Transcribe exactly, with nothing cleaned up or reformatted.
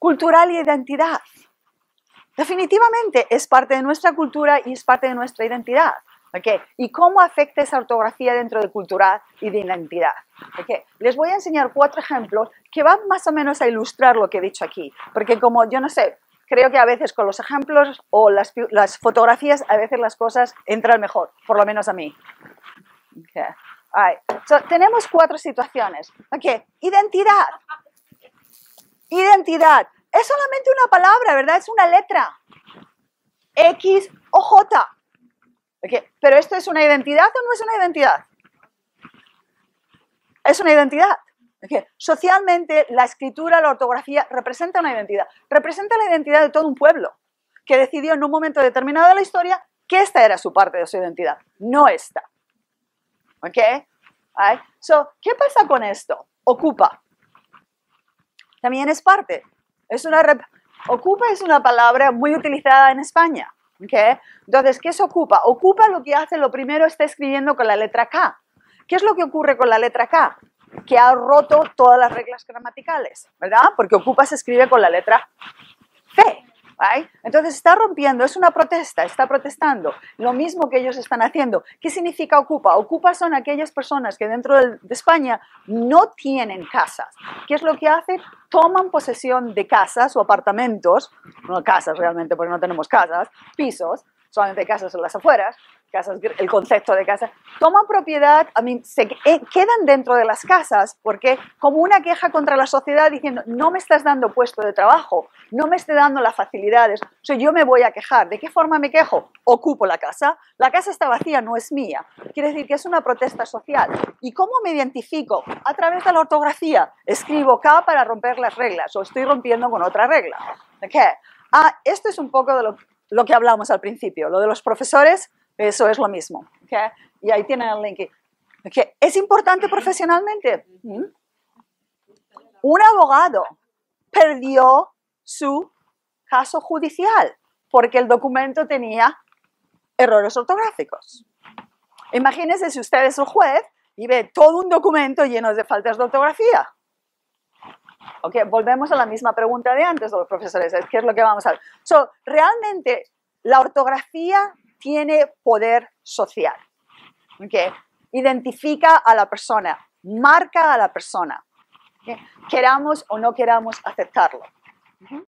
cultural y identidad. Definitivamente es parte de nuestra cultura y es parte de nuestra identidad. ¿Okay? ¿Y cómo afecta esa ortografía dentro de cultural y de identidad? ¿Okay? Les voy a enseñar cuatro ejemplos que van más o menos a ilustrar lo que he dicho aquí. Porque como, yo no sé, creo que a veces con los ejemplos o las, las fotografías, a veces las cosas entran mejor, por lo menos a mí. Okay. All right. So, tenemos cuatro situaciones. Okay. Identidad. Identidad. Es solamente una palabra, ¿verdad? Es una letra. X o J. Okay. ¿Pero esto es una identidad o no es una identidad? Es una identidad. Okay. Socialmente, la escritura, la ortografía, representa una identidad. Representa la identidad de todo un pueblo que decidió en un momento determinado de la historia que esta era su parte de su identidad, no esta. ¿Ok? Right. So, ¿qué pasa con esto? Ocupa. También es parte. Es una rep Ocupa es una palabra muy utilizada en España. ¿Okay? Entonces, ¿qué se ocupa? Ocupa lo que hace, lo primero está escribiendo con la letra K. ¿Qué es lo que ocurre con la letra K? Que ha roto todas las reglas gramaticales, ¿verdad? Porque ocupa se escribe con la letra C. Right? Entonces está rompiendo, es una protesta, está protestando. Lo mismo que ellos están haciendo. ¿Qué significa ocupa? Ocupa son aquellas personas que dentro de, de España no tienen casas. ¿Qué es lo que hacen? Toman posesión de casas o apartamentos, no casas realmente porque no tenemos casas, pisos, solamente casas en las afueras, casas, el concepto de casa, toman propiedad, I mean, se quedan dentro de las casas porque como una queja contra la sociedad diciendo no me estás dando puesto de trabajo, no me estés dando las facilidades, o sea, yo me voy a quejar. ¿De qué forma me quejo? Ocupo la casa, la casa está vacía, no es mía. Quiere decir que es una protesta social. ¿Y cómo me identifico? A través de la ortografía. Escribo K para romper las reglas o estoy rompiendo con otra regla. ¿Okay? Ah, esto es un poco de lo, lo que hablamos al principio, lo de los profesores. Eso es lo mismo. ¿Okay? Y ahí tienen el link. ¿Okay? ¿Es importante profesionalmente? ¿Mm? Un abogado perdió su caso judicial porque el documento tenía errores ortográficos. Imagínense si usted es el juez y ve todo un documento lleno de faltas de ortografía. Okay, volvemos a la misma pregunta de antes de los profesores. ¿Qué es lo que vamos a ver? So, realmente la ortografía tiene poder social. Okay. Identifica a la persona, marca a la persona. Okay. Queramos o no queramos aceptarlo. Uh-huh.